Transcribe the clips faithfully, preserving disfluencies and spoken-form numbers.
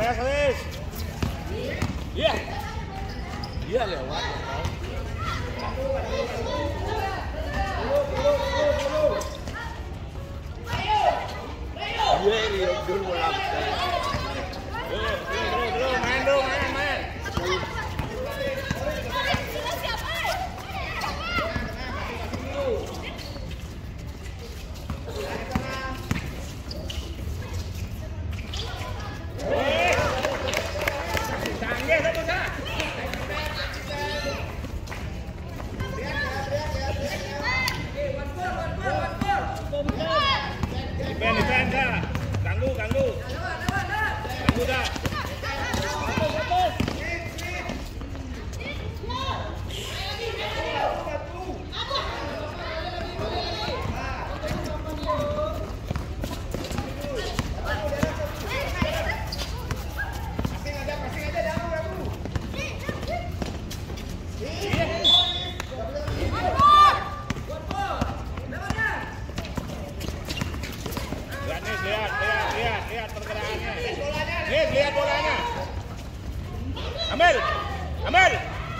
Wes, iya, iya lewat. Iya ini dulu bola. Dulu, dulu, dulu, main dong, main, main. Lihat bolanya. Ambil. Ambil.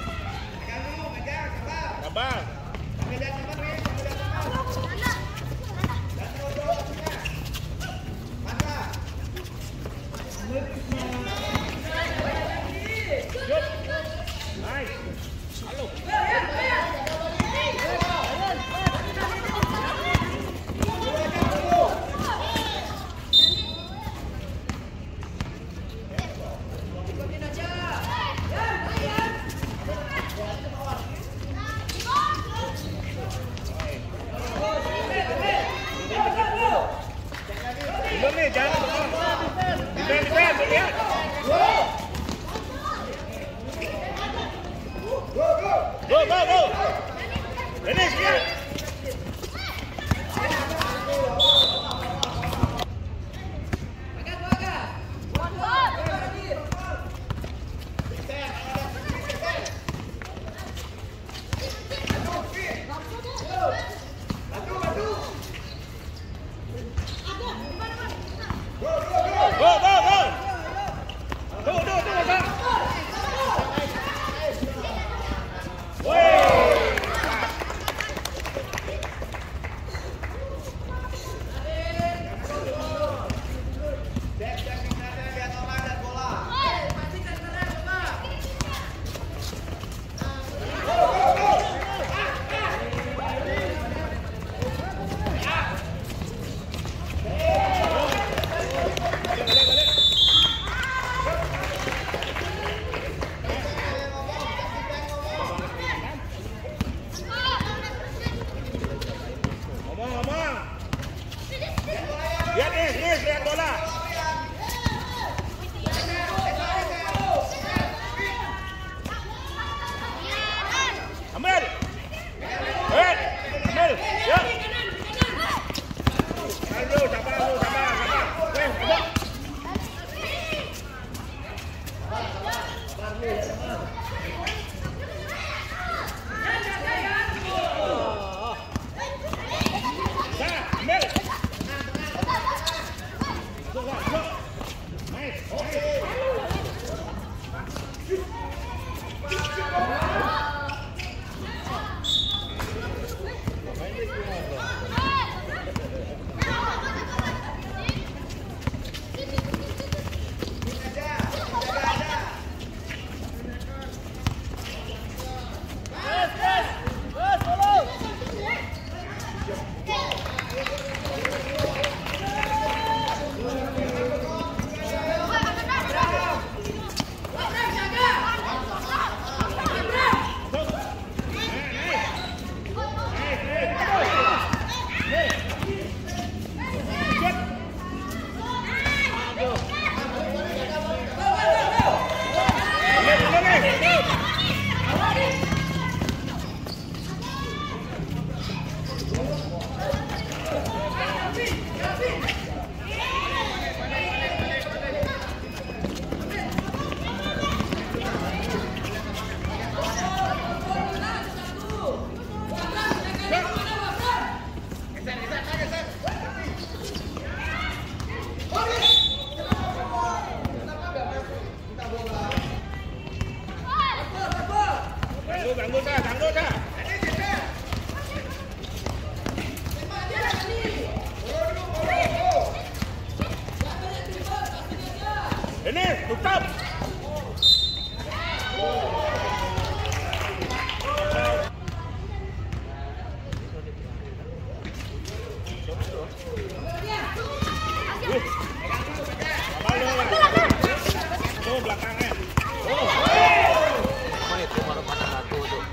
Sabar. Go, go, go! Finish, lihat! Go, go, go! Tuh, tuh, tuh, Bang! Lihat nih, nih, lihat bola. Ambil. Eh, ambil. Ya. Aduh, sabar, sabar, sabar. Eh, sabar. Ini tutup. Tuh belakangnya. Oh itu baru pada satu tuh.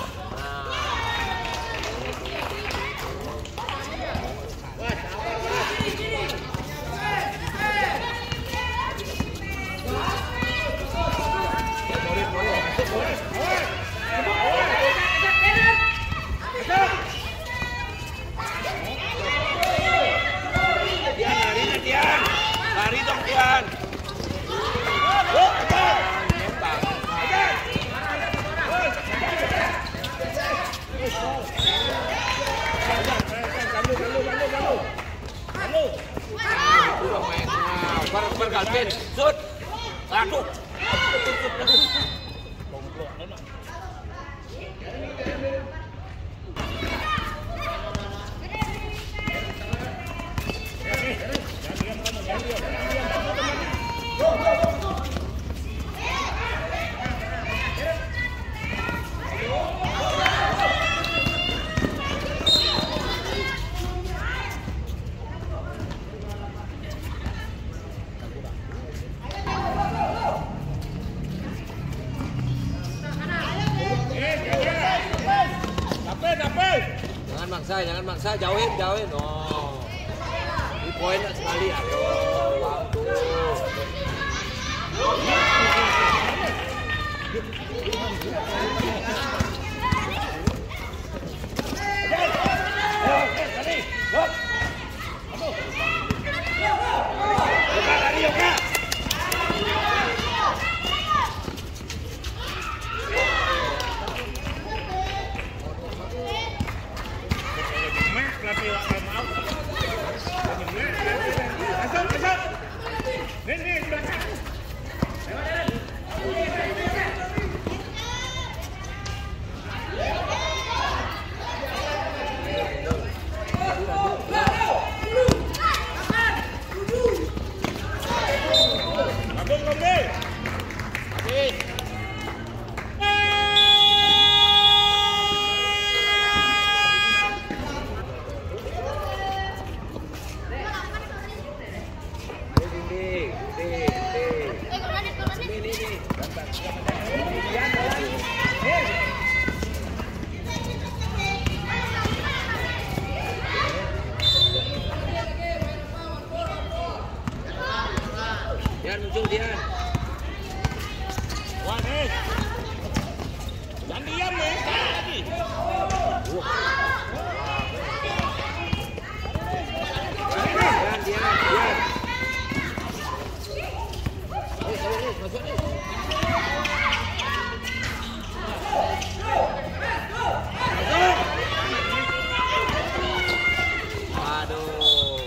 Lari dong Tian. Bergalpin, sud, aduh, jangan maksa, jangan maksa, jauhin, jauhin, oh, di poin sekali, aduh, waktu. Dian muncul Dian. Wah nih. Jangan diam nih. Lagi. Dian, Dian, Dian. Eh, sorry, masuk nih. Aduh.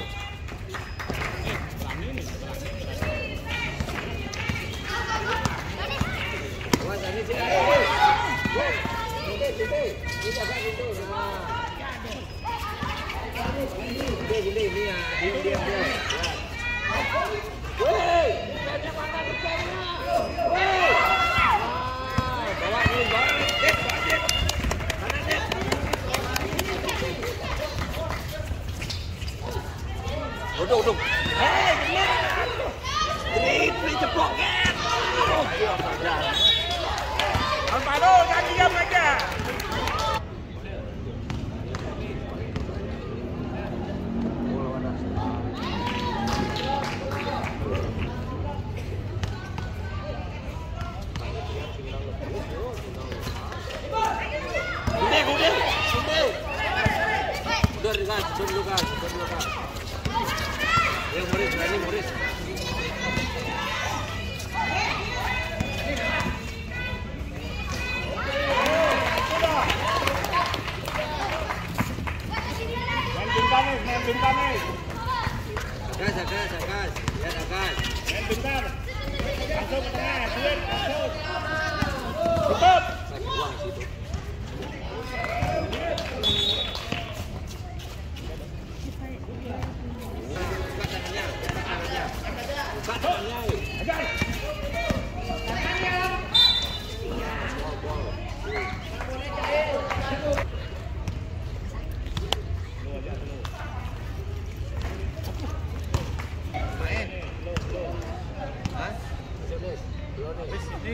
Duduk, duduk. Hei, ini ceplok kan. Alvaro, jangan diam aja. Gede, gede, gede. Mundur, Lukas, mundur, Lukas, mundur, Lukas. Ayo, Moris, berani, Moris. Main pintar nih, main pintar nih. Agas, agas, agas. Ya, agas. Main pintar. Langsung ke tengah, duit, langsung. Tutup. Kasih uang di situ. Buka tangannya, buka tangannya. Buka tangannya. Ajar.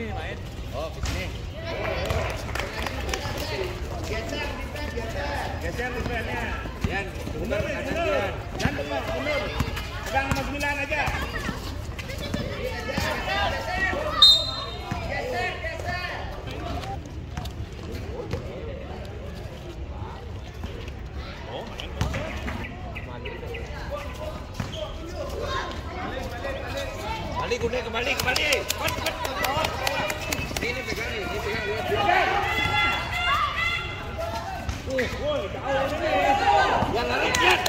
sini main. Oh, ke sini. Geser, geser. Geser defense-nya. Dian, Mundur, mundur. Jangan tengok, mundur. Pegang nomor sembilan aja. Kembali kuning, kembali, kembali. Cepat, cepat. Ini pegang, ini pegang, lihat, lihat. Woi, woi, jauh ini. Yang lari, lihat.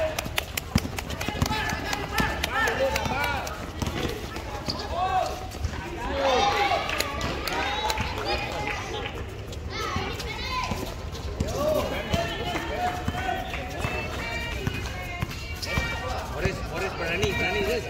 Boris, Boris berani, berani, Boris.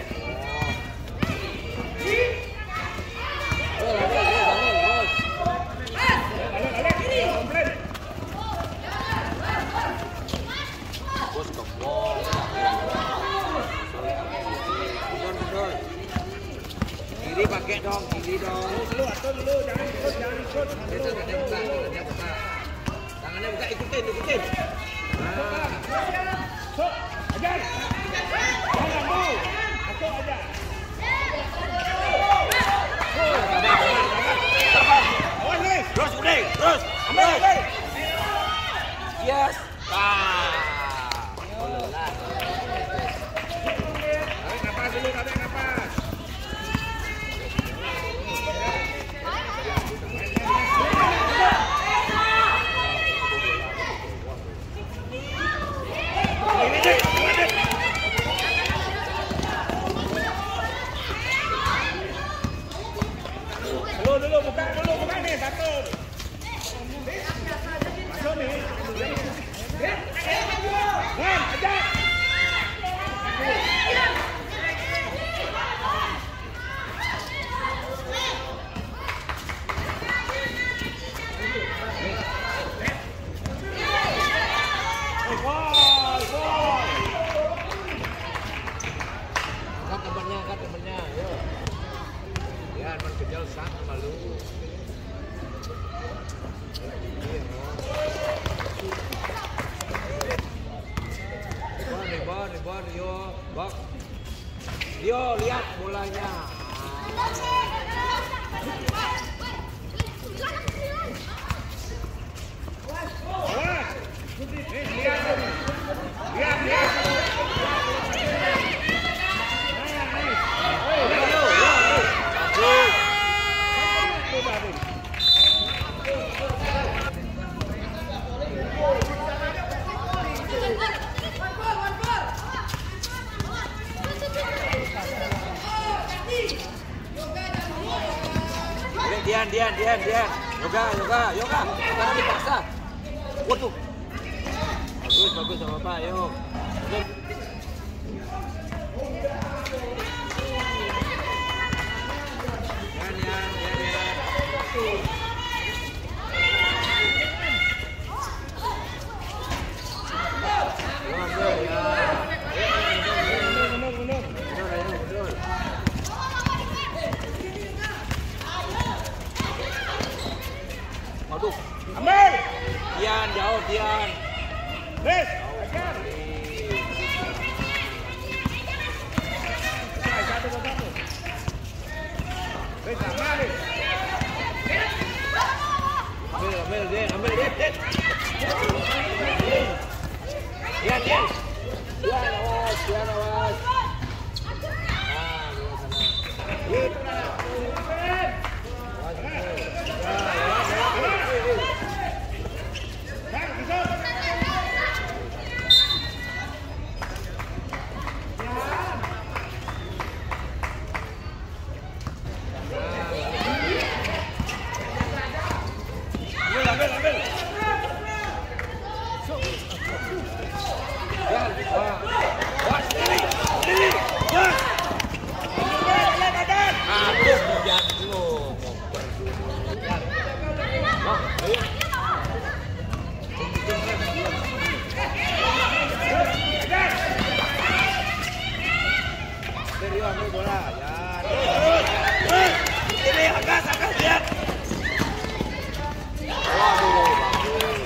Kiri pakai dong, kiri dong. Dulu, atur dulu, jangan ikut, jangan ikut. Dia tangannya buka, tangannya buka. Tangannya buka, ikutin, ikutin. Nah. Sok, ajar. Jangan mau. Masuk aja. Awas nih. Terus, udah, terus. Ambil, ambil. Yes. Ah. Lelah. Tarik napas dulu, tarik napas. Dulu, dulu, buka dulu, buka nih, satu. Masuk nih. Wan, ajar. Gol, gol. Angkat temannya, angkat temannya, yuk. Ya, man kejal sak sama lu. Bon, nih, bon, nih, bon, yo, bok. Yo, lihat bolanya. Awas. Nih, lihat tuh. Lihat, lihat. Dian, Dian, Dian, Dian. Yoga, yoga, yoga. Jangan dipaksa. Waduh. Bagus, bagus sama Bapak, yuk. Yuk. Dian, Dian, Dian, Dian. Yuk, ambil, ya. Mundur, mundur. Mundur, ayo, mundur. Aduh. Ambil. Dian, jauh, Dian. Res, ajar. Satu, satu, satu. Res, sama nih. Ambil, ambil, Dian, ambil, Dian, Dian. Dian, Dian. Dian, awas, Dian, awas. Ah, Dian sana. Gitu lah. Awas, ambil. Bang, masuk. Ambil, ambil, ambil. Dian, ah. Awas, diri, diri. Wah. Ambil, ambil, badan. Aduh, Dian dulu. Dian. Bang, ayo. Ajar. Ambil, yuk, ambil bola. Ya, Terus, terus. Ini agas, agas lihat. Waduh, bagus.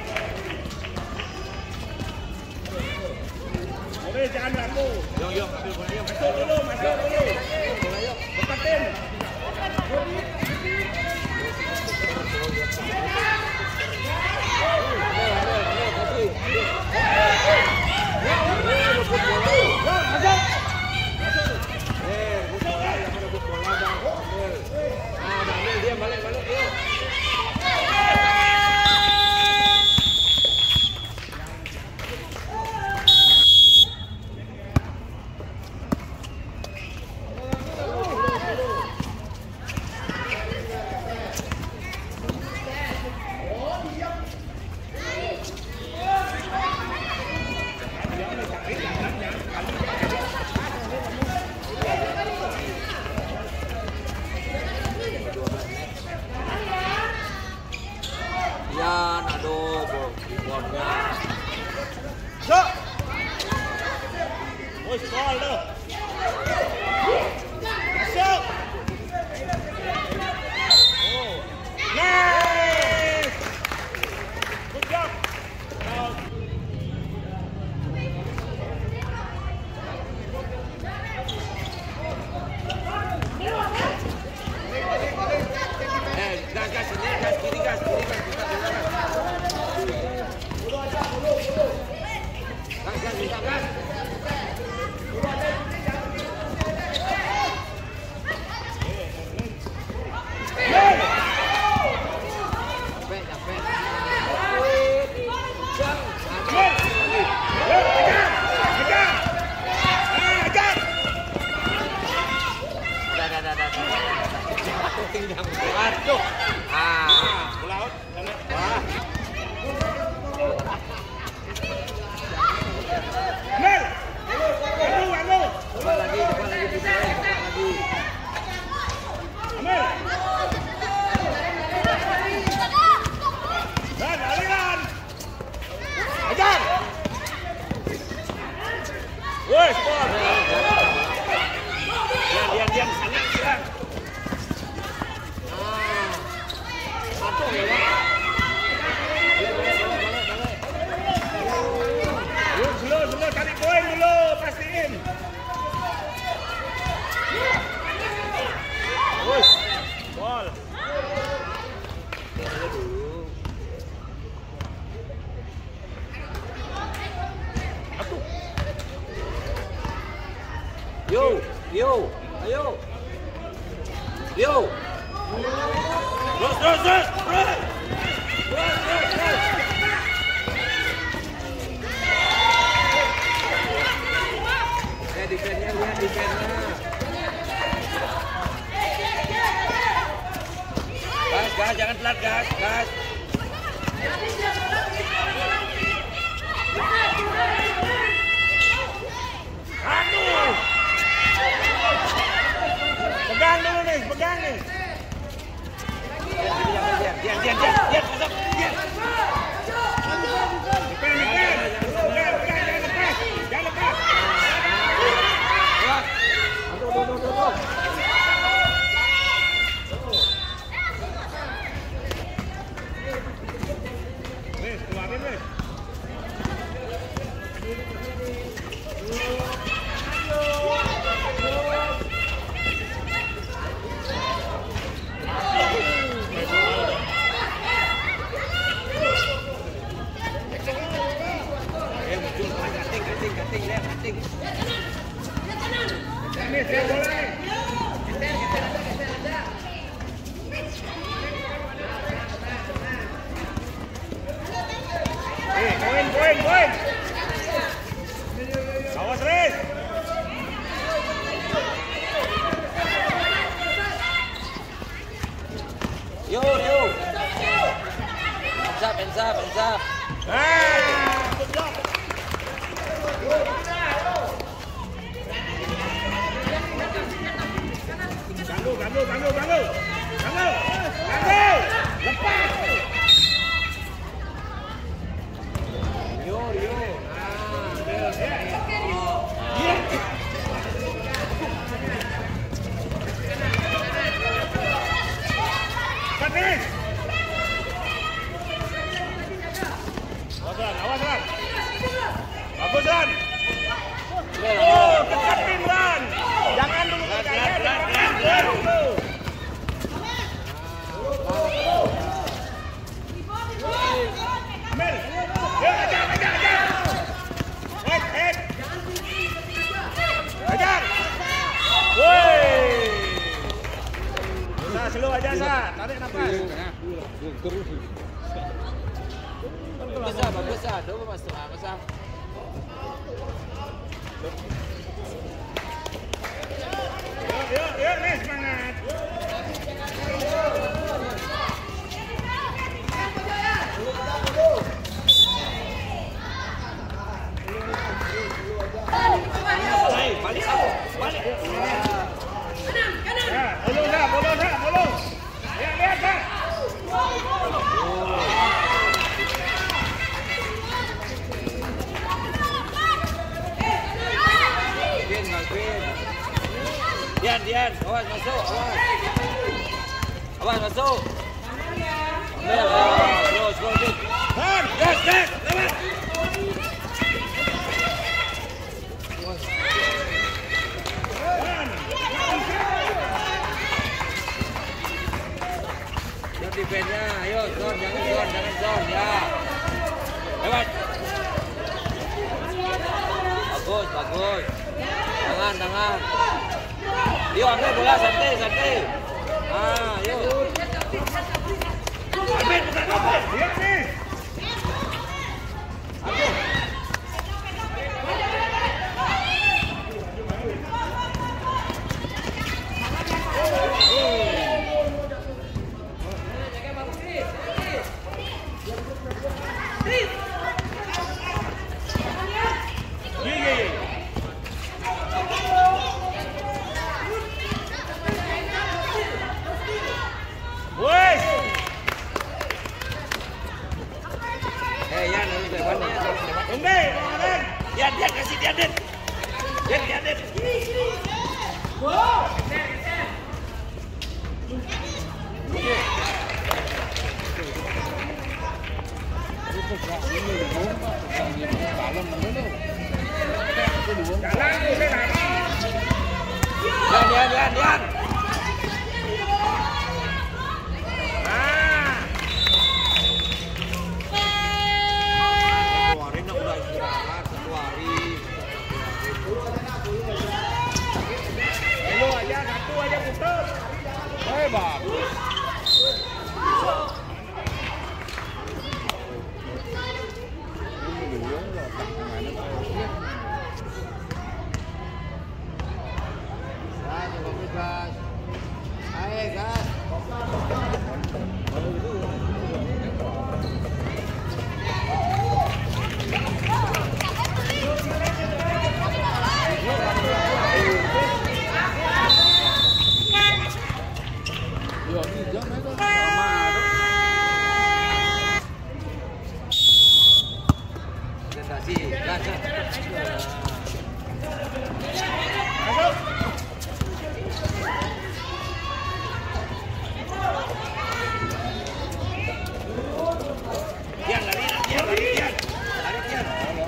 Oke, jangan ragu. Yuk, yuk, ambil bola yuk. Masuk dulu, masuk dulu. Bola yuk. Tepatin. Yan, aduh, bolnya. Masuk. Oh, soal tuh. Masuk. Oh, nice. Good job. Eh, gas, gas, ini gas, kiri gas, kiri gas, kita bisa gas. Gas, gas, bisa gas. Capek, capek. Jang, Dah, dah, dah, dah, dah. Tinggal aduh. Ah, Bola out. wah. Mel. Anu, anu. Coba lagi, coba lagi, coba lagi. Amel. Dan aliran. Ajar. Woi, skor. Diam, diam, diam sana, serang. Ah, satu ya, Bang. Dulu, dulu, dulu cari poin dulu, pastiin. Woi, gol. Aku. Yo, yo, ayo. Yo. Terus, terus, terus. Terus, terus, terus. Eh, defense-nya lihat defense-nya. Gas, gas, jangan telat gas, gas. Aduh. Pegang dulu nih, pegang nih. Diam, diam, diam, diam, diam, masuk, diam. Pegang, pegang. Pegang, pegang, jangan lepas. Jangan lepas. Gerak. Aduh, aduh, aduh, aduh. Nih, keluarin nih. Eh, muncul, kating, kating, kating, lihat, kating. Nih, saya bola nih. Nih, poin, poin, poin. Awas, Riz. Yo, yo. Hands up, hands up, hands up. Ah, good job. Ganggu, ganggu, ganggu, ganggu. Ganggu, ganggu. Lepas. Yo, yo. Ah, Yeah. aja Sa, tarik nafas. Bagus ah, bagus ah, dua masuk ah, masa. Yuk, yuk, yuk nih semangat. Balik aku, balik. Ya, bolong dah, bolong dah, bolong. Lihat, lihat dah. Dian, Dian. Dian, Dian, awas masuk, awas. Awas masuk. Ambil, terus, terus. Han, Yes, yes, lewat. Han. Jangan defense-nya, ayo, zone, jangan zone, jangan zone, ya. Lewat. Bagus, bagus. Tangan, tangan. Yuk, ambil bola, santai, santai. Ah, yuk. Ambil, bukan ambil. Lihat nih. Ye, ye, ye. Woi. Eh, Yan, lu depan ya. Ende, orang. Yan, Yan kasih Yan, Yan. Yan, Yan, Yan. Jalan tu saya nak. Yan, Yan, Yan, Yan. Ah. Satu hari nak udah istirahat, satu hari. Hello aja, satu aja putus. Eh, bagus. Gas, bagus gas. Ayo gas. Presentasi, gas. Masuk. Dian lari, Dian lari, Dian. Lari, Dian.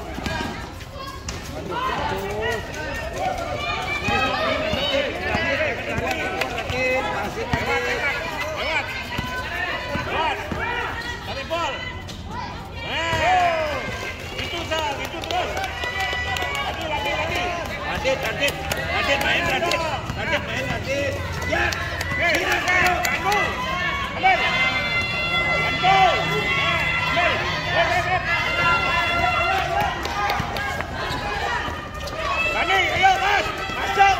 Lewat. Lewat. Tarik bol. Eh. Itu Sal, itu terus. Lagi, lagi, lagi. Adit, Adit, Adit main, Adit, Adit main, Adit. Ya, Eh, silakan. Bantu. Ambil. Bantu. Ambil. Lihat, lihat, lihat. Lani, ayo, Mas. Masuk.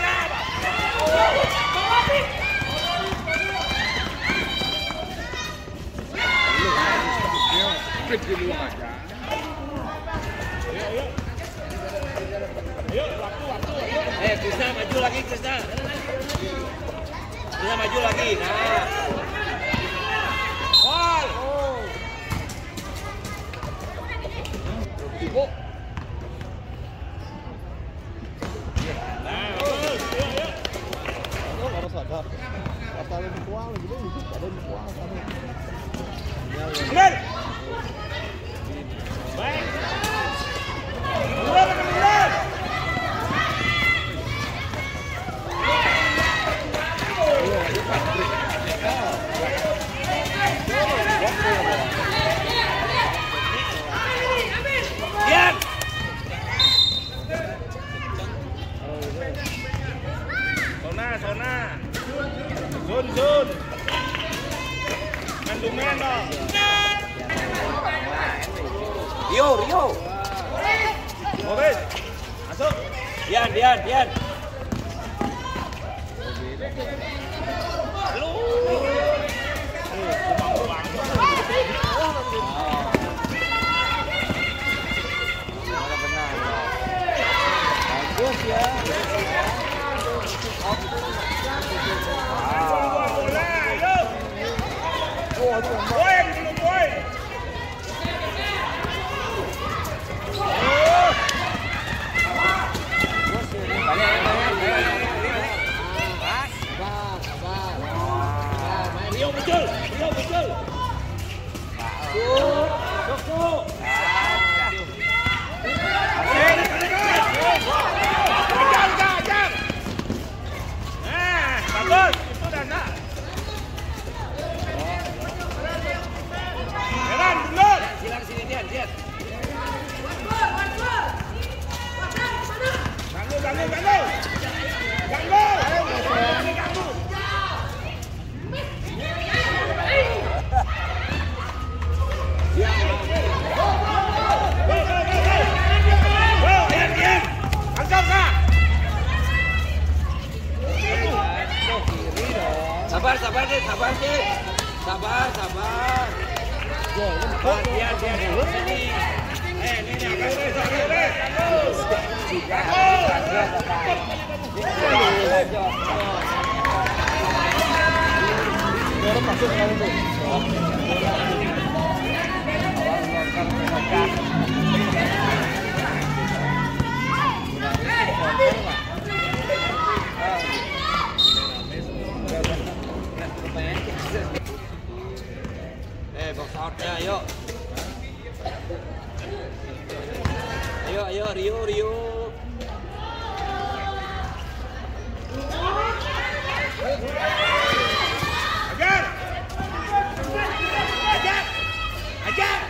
Ayo, waktu, waktu, ayo. eh Krisna maju lagi, Krisna. Krisna maju lagi. Nah, Bol. ibu. Nah, bagus. Ayo, ayo. Harus sadar. Kata lebih kuat, gitu, ada lebih kuat. Ambil. Baik. Mundur, mundur. Dian. Zona, zona. Zon, zon. Bantu main dong. Rio, Rio. Mobil. Masuk. Dian, Dian, Dian. Lu. Bagus ya. Bola, ayo. Poin, belum poin. Rio muncul, Rio muncul. Suk, suk. Ajar, ajar, ajar. Nah, bagus. Itu Dana. Heran, dulur. Silang sini Dian, Dian. Ganggu, ganggu, ganggu. Ganggu. Ini ganggu. Go, go, go, go. Go, Dian, Dian. Angkat, Kak. Sabar, sabar deh, sabar deh. Sabar, sabar. Sabar, Dian, Dian. Sini. Eh, ini nih, ganggu, ganggu, ganggu. Dorong masuk kalau itu. Eh, box outnya, ayo. Ayo, ayo, Rio, Rio. Ajar. Ajar. Ajar.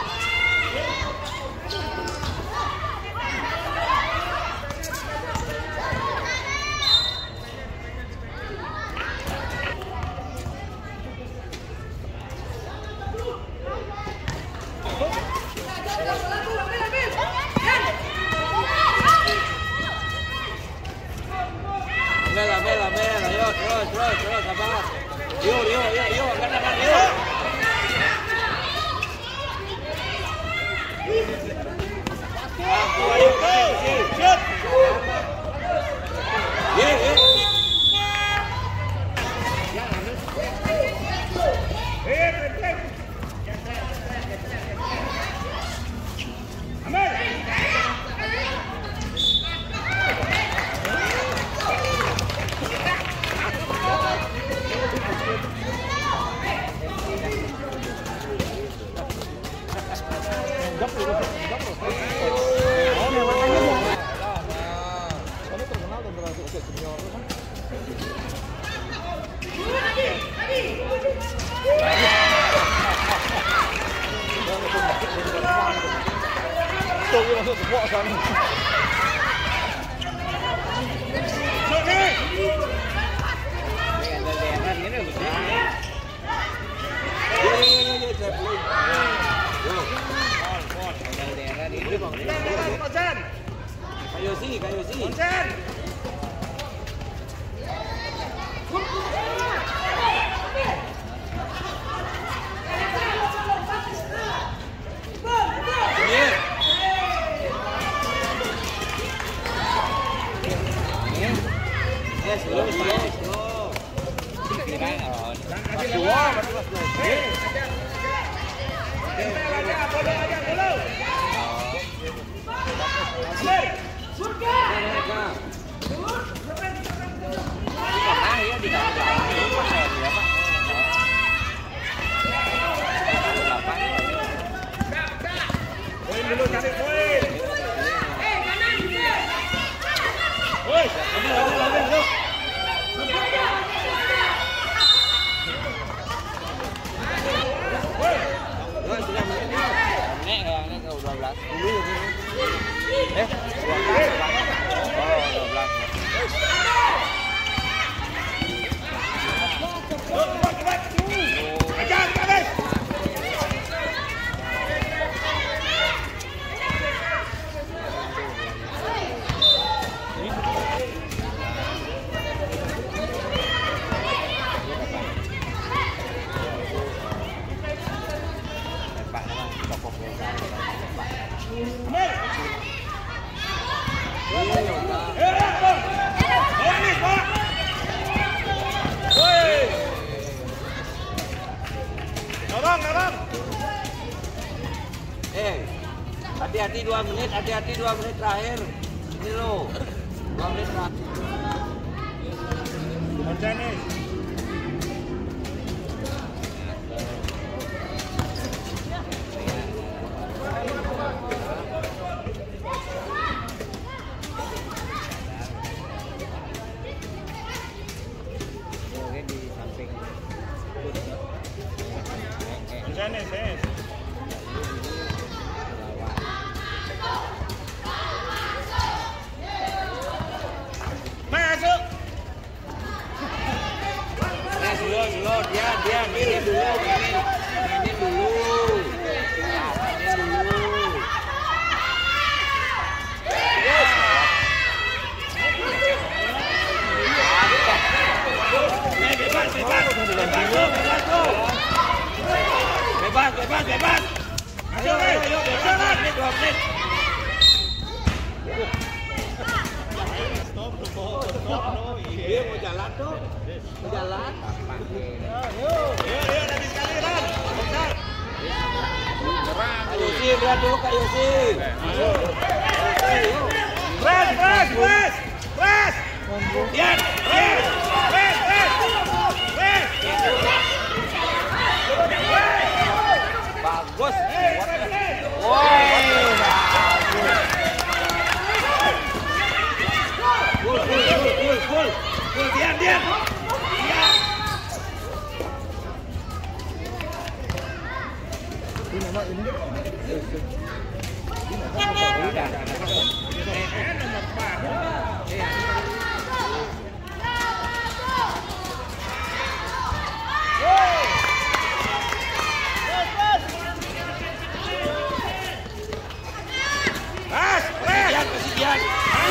Mela, mela, mela, ayo, terus, terus, terus, sabar. Rio, Rio, ayo, Rio, angkat tangan, Rio. Aku, ayo, Go. Shoot. Ye, ye. Hit, hit, hit. Aman. Enggak loh, enggak loh. Oh, makanya mau. Soalnya terkenal dan berhasil oke senior kan. Tuh, masuk semua sana. Shoot, hit. Ye, ye, ye, ye, traveling. Yo. Konsen. Kayo si, kayo si. Konsen. Ye. Eh, slow, slow, slow. Dua, dua. Hei, ajar. Ajar, follow aja, follow. Aman. Mereka. Pernah ya di dalam lupa saya dia Pak. Poin dulu, cari poin. Woi, Ambil, ambil, ambil, ambil. woi. Dua, sudah menit. Nek kayaknya ke dua belas. Dulu ya. Eh, dua belas. Oh, dua belas. menit, hati-hati dua menit terakhir. Ini lo, dua menit terakhir. Janis. Janis, Janis. Masuk. Eh, dulu, dulu, dia, dia, ini dulu, ini, ini dulu, ini dulu. Eh, bebas, bebas. Bebas, bebas, bebas. Ayo, ayo, ayo, Dua menit, dua menit. Stop, stop, stop, no, Dia mau jalan tuh, mau jalan. Ayo, ayo, nanti sekali, Ran. Bentar. Yosi, lihat dulu Kak Yosi. Ayo. Press, press, press. Press. Dian, press. Press, press. Press. Bagus. Eh, press, press. Woi, bagus. Full, full, full, full, full. Full, Dian, Dian. Dian. Ini nama ini. Eh, nomor empat. Press, press. Dian, kasih Dian.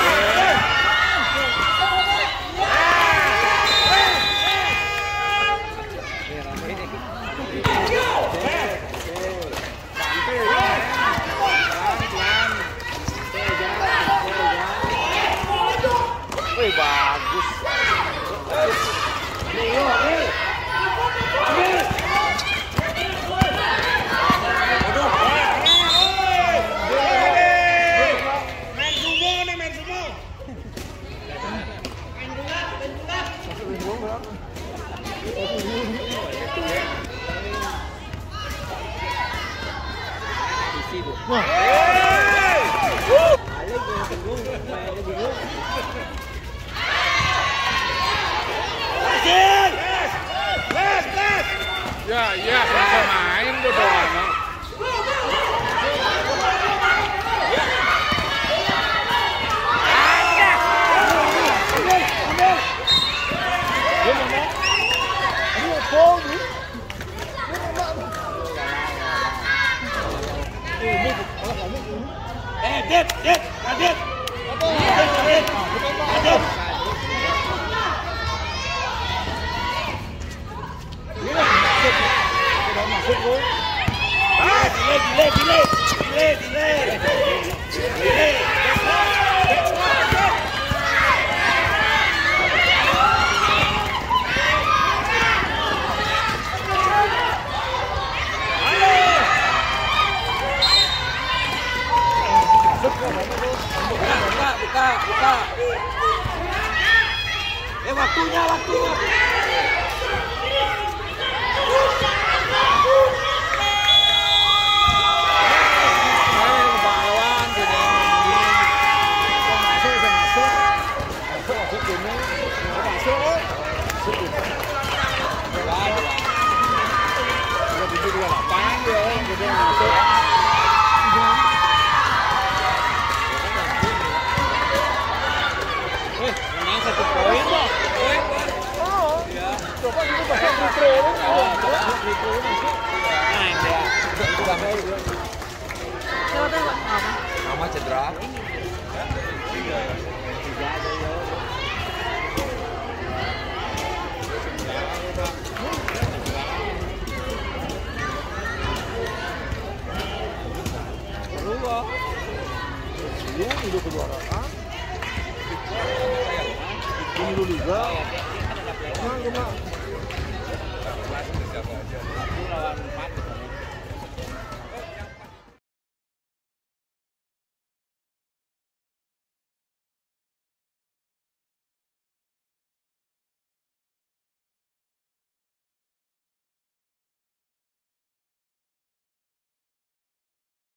Wih, bagus. Nih, yo, nih. Ambil. Main sumo nih, main sumo. Kasih. Press, press. Ya, ya, bisa main bodoh amat. Eh, Dit, Dit, Dit. Dit, Dit. Dit. Ah, delay, delay, delay. Delay, delay. Delay. Buka, buka, buka, buka. Eh, waktunya, waktunya. Sama cedera. Ini kejuaraan. Ini dulu liga. Nah, gimana? Lawan empat.